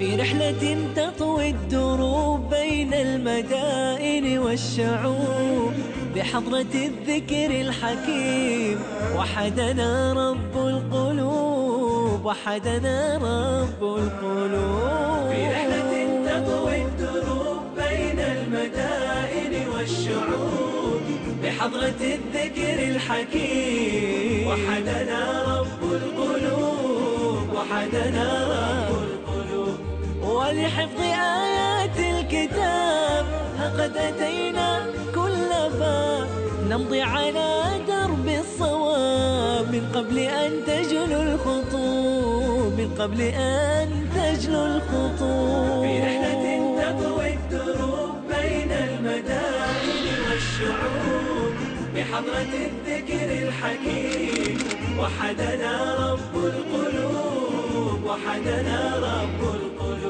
في رحلة تطوي الدروب بين المدائن والشعوب، بحضرة الذكر الحكيم وحدنا رب القلوب، وحدنا رب القلوب. في رحلة تطوي الدروب بين المدائن والشعوب، بحضرة الذكر الحكيم وحدنا رب القلوب، وحدنا رب القلوب. ولحفظ آيات الكتاب قد أتينا كل باب، نمضي على درب الصواب من قبل أن تجلو الخطوب، من قبل أن تجلو الخطوب. في رحلة تطوي الدروب بين المدائن والشعوب، بحضرة الذكر الحكيم وحدنا رب القلوب، وحدنا رب القلوب.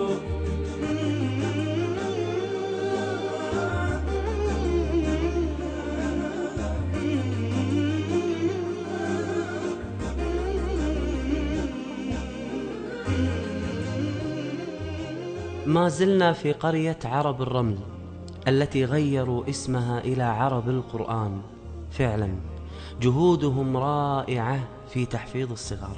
ما زلنا في قرية عرب الرمل التي غيروا اسمها إلى عرب القرآن. فعلا جهودهم رائعة في تحفيظ الصغار.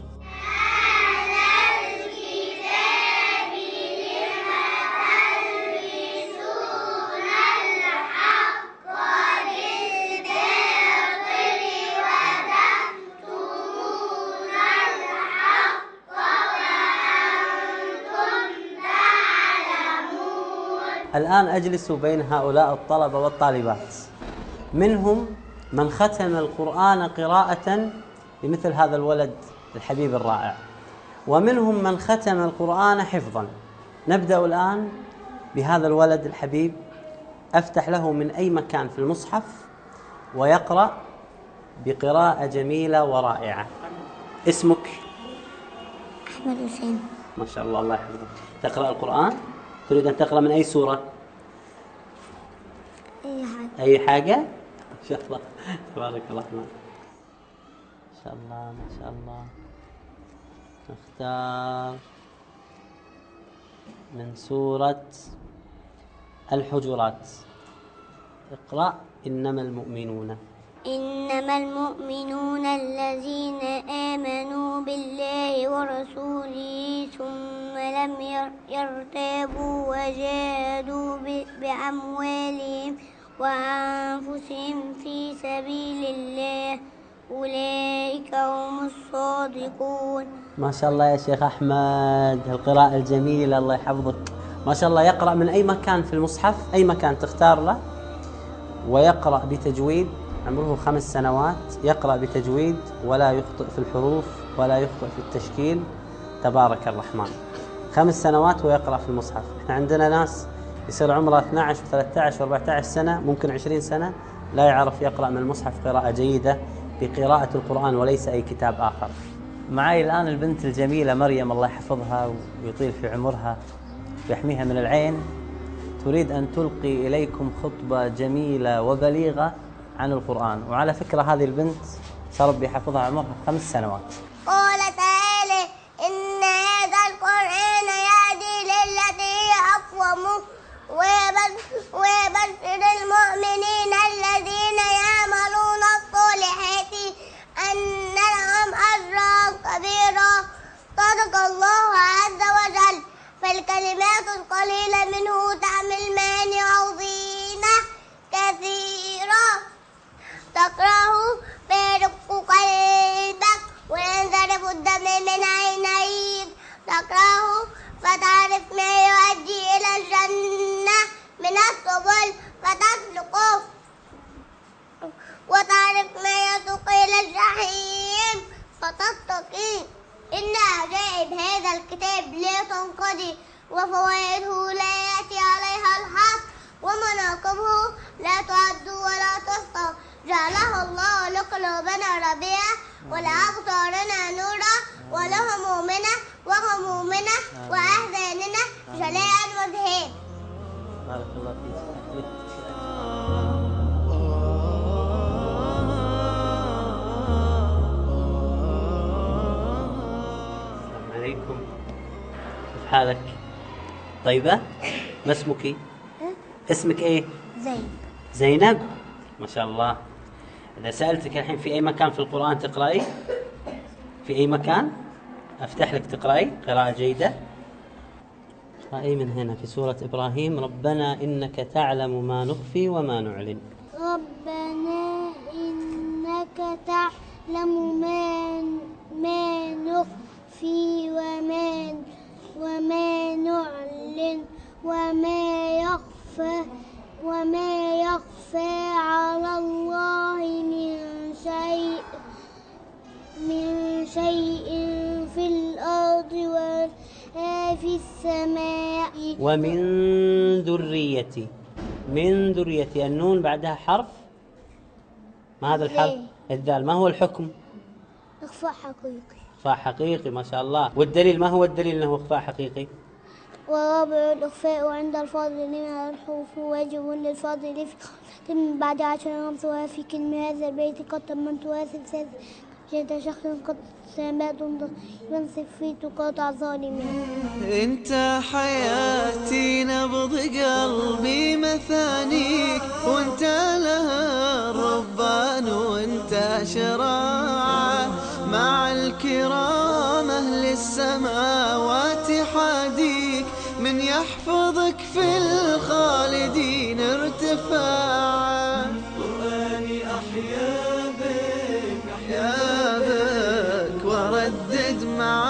الآن أجلس بين هؤلاء الطلبة والطالبات، منهم من ختم القرآن قراءة بمثل هذا الولد الحبيب الرائع، ومنهم من ختم القرآن حفظا. نبدأ الآن بهذا الولد الحبيب، أفتح له من أي مكان في المصحف ويقرأ بقراءة جميلة ورائعة. اسمك؟ أحمد حسين. ما شاء الله، الله يحفظك. تقرأ القرآن؟ تريد أن تقرأ من أي سورة؟ أي حاجة. أي حاجة؟ ما شاء الله، تبارك الرحمن. ما شاء الله ما شاء الله. نختار من سورة الحجرات. اقرأ إنما المؤمنون. إنما المؤمنون الذين آمنوا بالله ورسوله ثم لم يرتابوا وجاهدوا بأموالهم وأنفسهم في سبيل الله أولئك هم الصادقون. ما شاء الله يا شيخ أحمد، القراءة الجميلة، الله يحفظك. ما شاء الله. يقرأ من أي مكان في المصحف، أي مكان تختار له، ويقرأ بتجويد. عمره 5 سنوات، يقرأ بتجويد ولا يخطئ في الحروف ولا يخطئ في التشكيل. تبارك الرحمن. 5 سنوات ويقرأ في المصحف. احنا عندنا ناس يصير عمره 12 و13 و14 سنة، ممكن 20 سنة لا يعرف يقرأ من المصحف قراءة جيدة بقراءة القرآن وليس أي كتاب آخر. معي الآن البنت الجميلة مريم، الله يحفظها ويطيل في عمرها ويحميها من العين، تريد أن تلقي إليكم خطبة جميلة وبليغة عن القرآن. وعلى فكرة هذه البنت ربي يحفظها عمرها 5 سنوات. قال تعالى إن هذا القرآن يهدي للتي هي أقوم ويبشر المؤمنين الذين يعملون الصالحات أن لهم أجرا كبيرا. صدق الله عز وجل. فالكلمات القليلة منه تعمل معاني عظيمة كثيرة. تقرأه فيرق قلبك وينزرف الدم من عينيك. تقرأه فتعرف ما يؤدي إلى الجنة من السبل فتسلكه، وتعرف ما يسوق إلى الجحيم فتتقيه. إن عجائب هذا الكتاب لا تنقضي، وفوائده لا يأتي عليها الحصر، ومناقبه لا تعد ولا تحصى. جعلها الله لقلوبنا ربيعا ولأبصارنا نورا ولهمومنا وغمومنا وأحزاننا جلاء وذهاب. بارك الله فيك. السلام عليكم، كيف حالك؟ طيبة، ما اسمك؟ اسمك ايه؟ زين. زينب، ما شاء الله. إذا سألتك الحين في أي مكان في القرآن تقرأي؟ في أي مكان؟ أفتح لك تقرأي قراءة جيدة. اقرأي من هنا في سورة إبراهيم: ربنا إنك تعلم ما نخفي وما نعلن. ربنا إنك تعلم ما نخفي وما نعلن وما يخفى على الله من شيء في الأرض ولا في السماء. ومن ذريتي، من ذريتي، النون بعدها حرف، ما هذا الحرف؟ الذال. ما هو الحكم؟ إخفاء حقيقي. إخفاء حقيقي، ما شاء الله. والدليل، ما هو الدليل أنه إخفاء حقيقي؟ ورابع الإخفاء عند الفاضل من الحروف واجب للفاضل في من بعد 10 رمزها في كلمة هذا البيت قد تممتها ثلاث جد شخص قد سمات ينصف في تقاطع ظالمين. انت حياتي نبض قلبي مثانيك، وانت لها الربان وانت شراعة مع الكرام اهل السماوات حاديك، من يحفظك في الخالدين ارتفاعا. قرآني أحيا بك وردد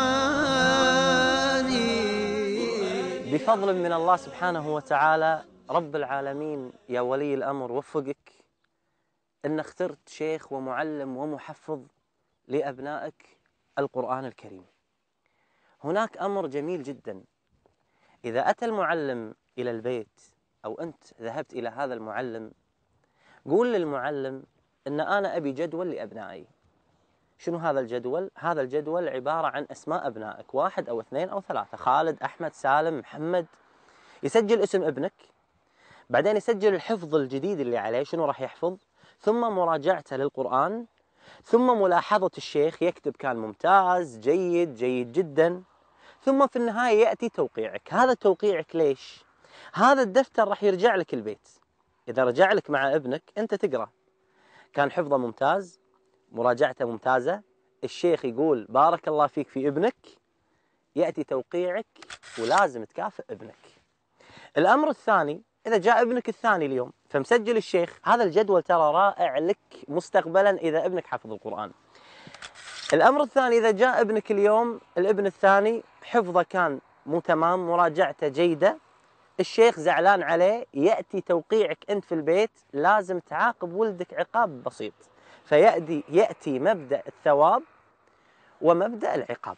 معاني. بفضل من الله سبحانه وتعالى رب العالمين يا ولي الأمر وفقك أن اخترت شيخ ومعلم ومحفظ لأبنائك القرآن الكريم. هناك أمر جميل جدا، إذا أتى المعلم إلى البيت أو أنت ذهبت إلى هذا المعلم، قول للمعلم أن أنا أبي جدول لأبنائي. شنو هذا الجدول؟ هذا الجدول عبارة عن أسماء أبنائك، 1 أو 2 أو 3، خالد، أحمد، سالم، محمد. يسجل اسم ابنك، بعدين يسجل الحفظ الجديد اللي عليه، شنو راح يحفظ، ثم مراجعته للقرآن، ثم ملاحظة الشيخ، يكتب كان ممتاز، جيد، جيد جدا، ثم في النهاية يأتي توقيعك. هذا توقيعك ليش؟ هذا الدفتر راح يرجع لك البيت. إذا رجع لك مع ابنك أنت تقرأ كان حفظه ممتاز، مراجعته ممتازة، الشيخ يقول بارك الله فيك في ابنك، يأتي توقيعك ولازم تكافئ ابنك. الأمر الثاني، إذا جاء ابنك الثاني اليوم فمسجل الشيخ، هذا الجدول ترى رائع لك مستقبلا إذا ابنك حفظ القرآن. الأمر الثاني، إذا جاء ابنك اليوم الابن الثاني حفظه كان مو تمام، مراجعته جيدة، الشيخ زعلان عليه، يأتي توقيعك أنت في البيت، لازم تعاقب ولدك عقاب بسيط. فيأتي مبدأ الثواب ومبدأ العقاب.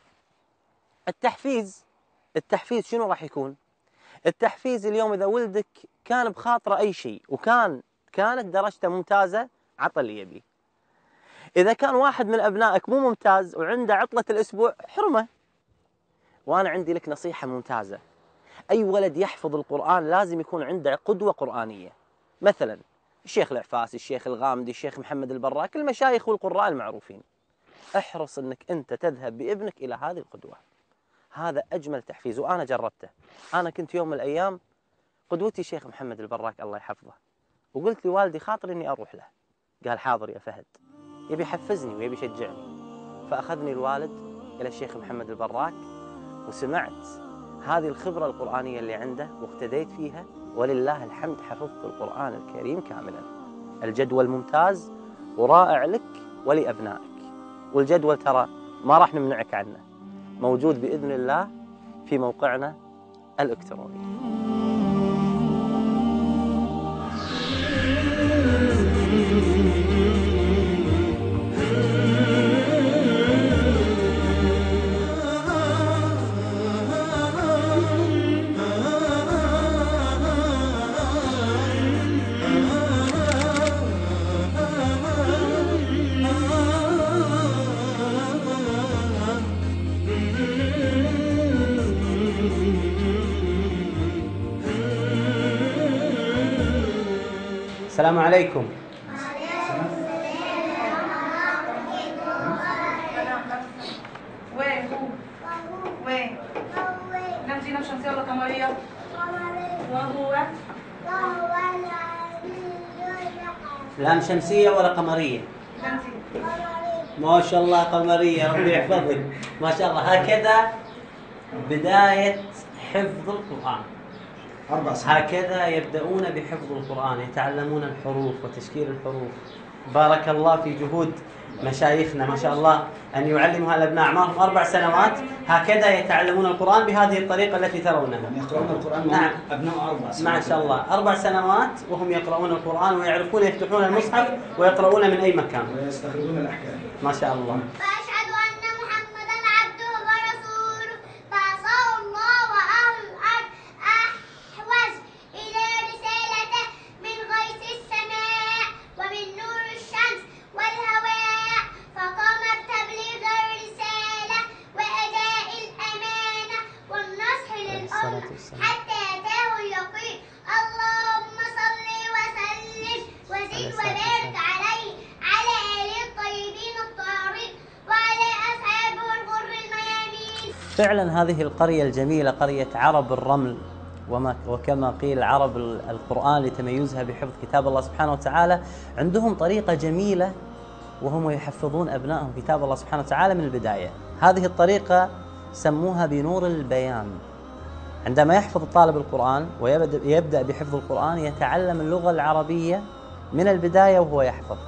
التحفيز شنو راح يكون؟ التحفيز اليوم إذا ولدك كان بخاطره أي شيء كانت درجته ممتازة، عطى اللي يبي. إذا كان واحد من أبنائك مو ممتاز وعنده عطلة الأسبوع، حرمه. وأنا عندي لك نصيحة ممتازة، أي ولد يحفظ القرآن لازم يكون عنده قدوة قرآنية. مثلا الشيخ العفاسي، الشيخ الغامدي، الشيخ محمد البراك، المشايخ والقراء المعروفين. احرص أنك أنت تذهب بابنك إلى هذه القدوة. هذا أجمل تحفيز، وأنا جربته. أنا كنت يوم من الأيام قدوتي الشيخ محمد البراك الله يحفظه، وقلت لوالدي خاطر إني أروح له. قال حاضر يا فهد، يبي يحفزني ويبي يشجعني. فأخذني الوالد إلى الشيخ محمد البراك، وسمعت هذه الخبرة القرآنية اللي عنده واقتديت فيها، ولله الحمد حفظت القرآن الكريم كاملا. الجدول ممتاز ورائع لك ولأبنائك، والجدول ترى ما راح نمنعك عنه، موجود بإذن الله في موقعنا الإلكتروني. السلام عليكم. وين نام زينب شمسية ولا قمرية؟ مريم وهو لام شمسية ولا قمرية؟ ما شاء الله قمرية، ربي يحفظك. ما شاء الله. هكذا بداية حفظ القرآن. 4 سنين. هكذا يبدأون بحفظ القرآن، يتعلمون الحروف وتشكيل الحروف. بارك الله في جهود مشايخنا ما شاء الله أن يعلموا الأبناء أعمارهم 4 سنوات هكذا يتعلمون القرآن بهذه الطريقة التي ترونها. يقرؤون القرآن نعم. أبناء 4 سنوات. ما شاء الله 4 سنوات وهم يقرؤون القرآن ويعرفون يفتحون المصحف ويقرؤون من أي مكان. ويستخرجون الأحكام. ما شاء الله. وأشهد أن محمدا عبده ورسوله بعثه الله وأهل الأرض أحوج إلى رسالته من غيث السماء ومن نور الشمس والهواء، فقام بتبليغ الرسالة وأداء الأمانة والنصح للأمة حتى أتاه اليقين. اللهم صل وسلم وزد وبارك عليه على آله الطيبين الطاهرين وعلى أصحابه الغر الميامين. فعلا هذه القرية الجميلة قرية عرب الرمل، وكما قيل عرب القرآن لتميزها بحفظ كتاب الله سبحانه وتعالى، عندهم طريقة جميلة وهم يحفظون أبنائهم كتاب الله سبحانه وتعالى من البداية. هذه الطريقة سموها بنور البيان. عندما يحفظ الطالب القرآن ويبدأ بحفظ القرآن يتعلم اللغة العربية من البداية وهو يحفظ،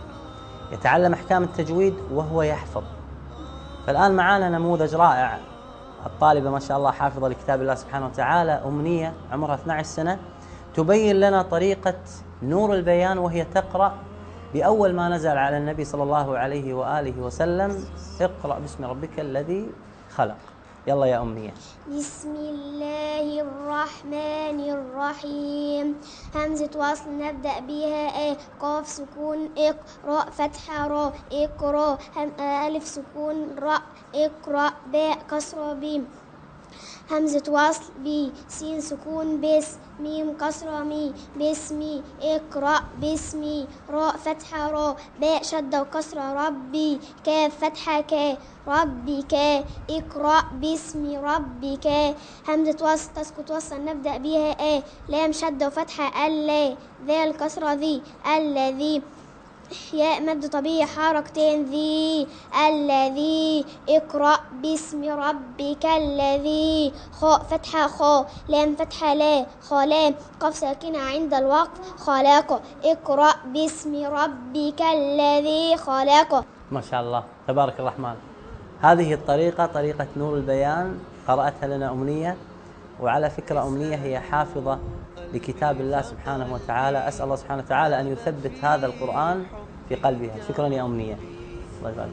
يتعلم أحكام التجويد وهو يحفظ. فالآن معنا نموذج رائع، الطالبة ما شاء الله حافظة لكتاب الله سبحانه وتعالى، أمنية عمرها 12 سنة، تبين لنا طريقة نور البيان وهي تقرأ بأول ما نزل على النبي صلى الله عليه وآله وسلم: اقرأ باسم ربك الذي خلق. يلا يا أمنية. بسم الله الرحمن الرحيم. همزة وصل نبدأ بها قاف سكون اقرأ فتحة را اقرأ ألف سكون راء اقرأ باء كسرة بيم همزة وصل بي سين سكون بس ميم كسرة مي باسمي اقرأ باسمي راء فتحة را باء شدة وكسرة ربي كاف فتحة كا ربي كا اقرأ باسم ربك. همزة وصل تسكت وصل نبدأ بها لام شدة وفتحة ألا ذال كسرة ذي الذي ياء مد طبيعي حركتين ذي الذي اقرأ باسم ربك الذي خاء فتحة خا لام فتحة لا خلام قف ساكنة عند الوقف خلاق اقرأ باسم ربك الذي خلق. ما شاء الله تبارك الرحمن. هذه الطريقة طريقة نور البيان قرأتها لنا أمنية، وعلى فكرة أمنية هي حافظة لكتاب الله سبحانه وتعالى. أسأل الله سبحانه وتعالى أن يثبت هذا القرآن في قلبها. شكرا يا أمنية. الله يبارك.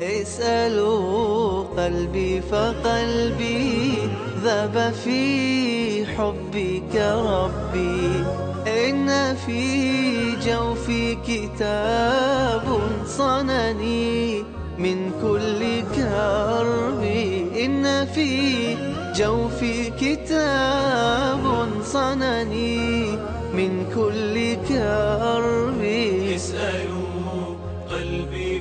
اسألوا قلبي فقلبي ذاب في حبك ربي، إن في جوفي كتاب صنني من كل كرب، إن في جوفي كتاب صنني من كل كرب. اسألوا قلبي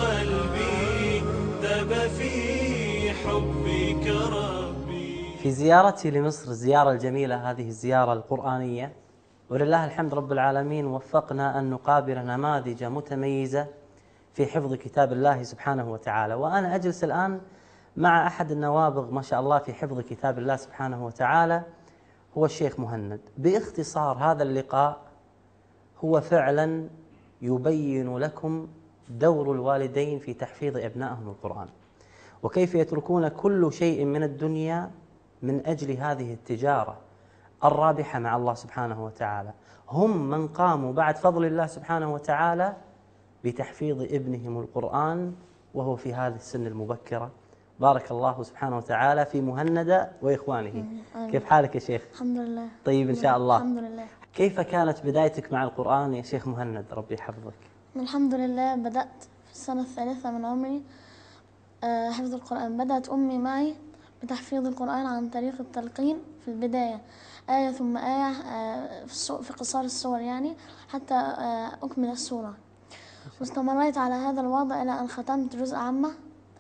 فقلبي ذاب في حبك ربي. في زيارتي لمصر الزيارة الجميلة هذه الزيارة القرآنية، ولله الحمد رب العالمين وفقنا أن نقابل نماذج متميزة في حفظ كتاب الله سبحانه وتعالى. وأنا أجلس الآن مع أحد النوابغ ما شاء الله في حفظ كتاب الله سبحانه وتعالى، هو الشيخ مهند. باختصار هذا اللقاء هو فعلا يبين لكم دور الوالدين في تحفيظ أبنائهم القرآن، وكيف يتركون كل شيء من الدنيا من أجل هذه التجارة الرابحة مع الله سبحانه وتعالى. هم من قاموا بعد فضل الله سبحانه وتعالى بتحفيظ ابنهم القرآن وهو في هذه السن المبكرة. بارك الله سبحانه وتعالى في مهندة وإخوانه. كيف حالك يا شيخ؟ الحمد لله. طيب إن شاء الله. الحمد لله. كيف كانت بدايتك مع القرآن يا شيخ مهند ربي يحفظك؟ الحمد لله بدأت في السنة الثالثة من عمري حفظ القرآن. بدأت أمي معي بتحفيظ القرآن عن طريق التلقين في البداية، آية ثم آية في قصار السور يعني حتى أكمل السورة. واستمريت على هذا الوضع إلى أن ختمت جزء عامة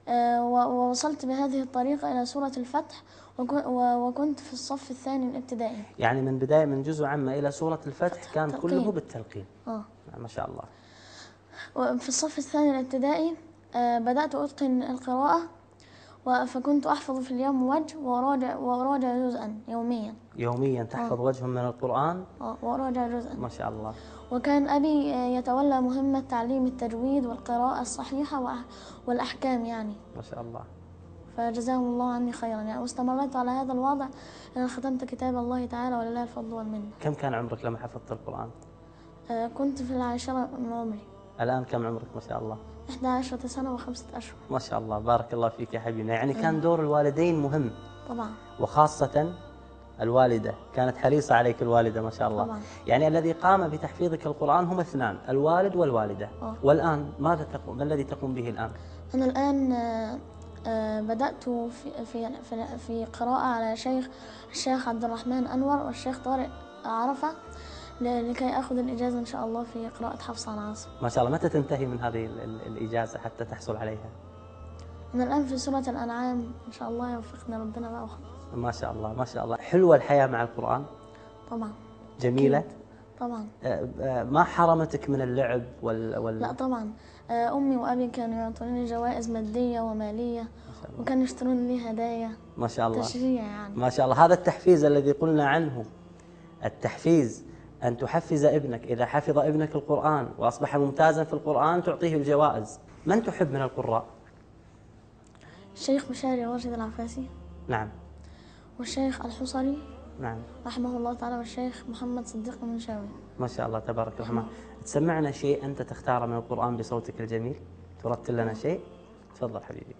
ووصلت بهذه الطريقة إلى سورة الفتح، وكنت في الصف الثاني الابتدائي. يعني من بداية من جزء عامة إلى سورة الفتح كان كله بالتلقين. ما شاء الله. وفي الصف الثاني الابتدائي بدأت أتقن القراءة، فكنت أحفظ في اليوم وجه وأراجع جزءا يوميا. يوميا تحفظ وجه من القرآن؟ وأراجع جزءا. ما شاء الله. وكان أبي يتولى مهمة تعليم التجويد والقراءة الصحيحة والأحكام يعني. ما شاء الله. فجزاهم الله عني خيرا يعني، واستمرت على هذا الوضع أن ختمت كتاب الله تعالى ولله الفضل والمنة. كم كان عمرك لما حفظت القرآن؟ كنت في 10 من عمري. الآن كم عمرك ما شاء الله؟ 11 سنة و5 أشهر. ما شاء الله، بارك الله فيك يا حبيبنا. يعني كان دور الوالدين مهم طبعا، وخاصة الوالدة، كانت حريصة عليك الوالدة ما شاء الله طبعا. يعني الذي قام بتحفيظك القرآن هم اثنان، الوالد والوالدة. والآن ماذا تقوم؟ ما الذي تقوم به الآن؟ أنا الآن بدأت في قراءة على الشيخ عبد الرحمن أنور والشيخ طارق عرفة، لكي أخذ الإجازة إن شاء الله في قراءة حفص عن عاصم. ما شاء الله. متى تنتهي من هذه الإجازة حتى تحصل عليها؟ أنا الآن في سورة الأنعام، إن شاء الله يوفقنا ربنا بقى وخلاص. ما شاء الله ما شاء الله. حلوة الحياة مع القرآن؟ طبعا. جميلة؟ أكيد. طبعا. ما حرمتك من اللعب لا طبعا. أمي وأبي كانوا يعطوني جوائز مادية ومالية، وكانوا يشترون لي هدايا. ما شاء الله. تشجيع يعني. ما شاء الله. هذا التحفيز الذي قلنا عنه، التحفيز أن تحفز ابنك. إذا حفظ ابنك القرآن وأصبح ممتازا في القرآن تعطيه الجوائز. من تحب من القراء؟ الشيخ مشاري راشد العفاسي. نعم. والشيخ الحصري. نعم. رحمه الله تعالى. والشيخ محمد صديق المنشاوي. ما شاء الله تبارك الرحمن. تسمعنا شيء أنت تختاره من القرآن بصوتك الجميل، ترتل لنا شيء. تفضل حبيبي.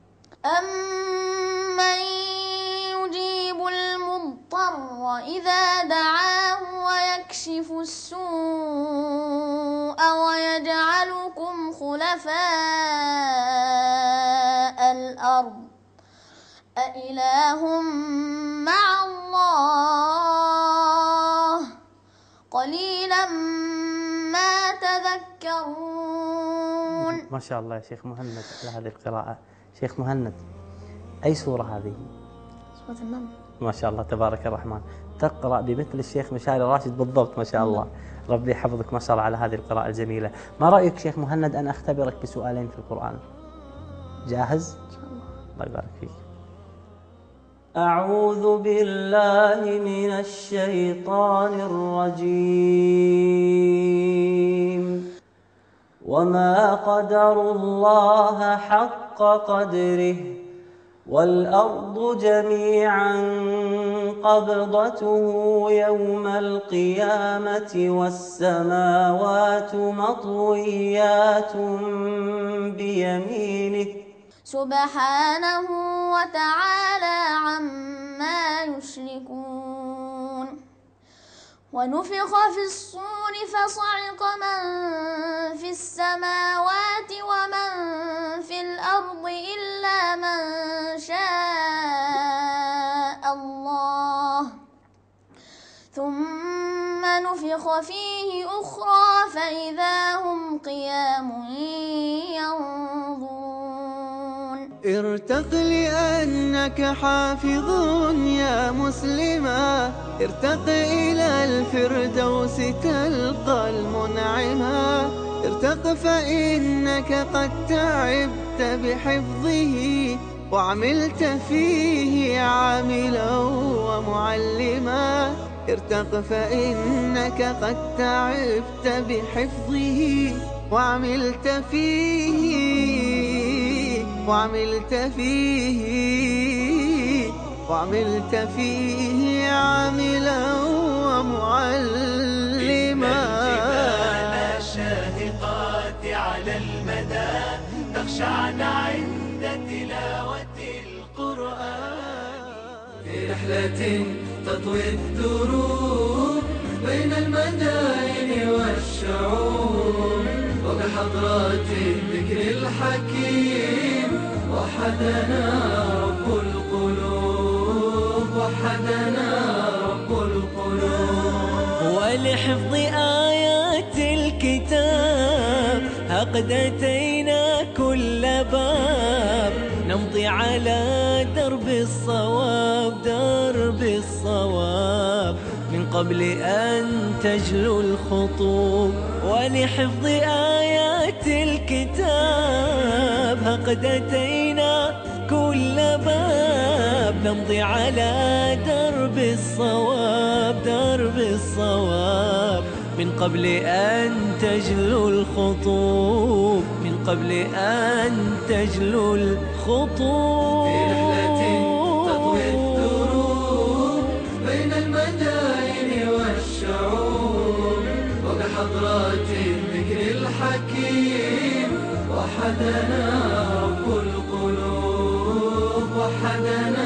أمن يجيب المضطر إذا دعاه ويكشف السوء ويجعلكم خلفاء الأرض أإله مع الله قليلا ما تذكرون. ما شاء الله يا شيخ مهند على هذه القراءة. شيخ مهند، أي سورة هذه؟ سورة النمل. ما شاء الله تبارك الرحمن. تقرأ بمثل الشيخ مشاري راشد بالضبط ما شاء الله. ربي يحفظك ما شاء الله على هذه القراءة الجميلة. ما رأيك شيخ مهند أن أختبرك بسؤالين في القرآن؟ جاهز؟ إن شاء الله. الله يبارك فيك. أعوذ بالله من الشيطان الرجيم. وما قدروا الله حق قدره والأرض جميعا قبضته يوم القيامة والسماوات مطويات بيمينه سبحانه وتعالى عما يشركون. ونفخ في الصور فصعق من في السماوات ومن في الأرض إلا من شاء الله، ثم نفخ فيه أخرى فإذا هم قيام ينظرون. ارتق لأنك حافظ يا مسلما، ارتق إلى الفردوس تلقى المنعما. ارتق فإنك قد تعبت بحفظه وعملت فيه عاملا ومعلما. ارتق فإنك قد تعبت بحفظه وعملت فيه عاملا ومعلما. الجبال الشاهقات على المدى تخشعن عند تلاوة القرآن. في رحلة تطوي الدروب بين المدائن والشعوب وبحضرات الذكر الحكيم وحدنا رب القلوب، وحدنا رب القلوب. ولحفظ آيات الكتاب قد أتينا كل باب نمضي على درب الصواب، درب الصواب، من قبل أن تجلو الخطوب. ولحفظ آيات الكتاب ها قد أتينا كل باب، نمضي على درب الصواب، درب الصواب، من قبل أن تجلو الخطوب، من قبل أن تجلو الخطوب. في رحلة تطوي الدروب بين المدائن والشعوب، وبحضرات الذكر الحكيم وحدنا رب القلوب، وحدنا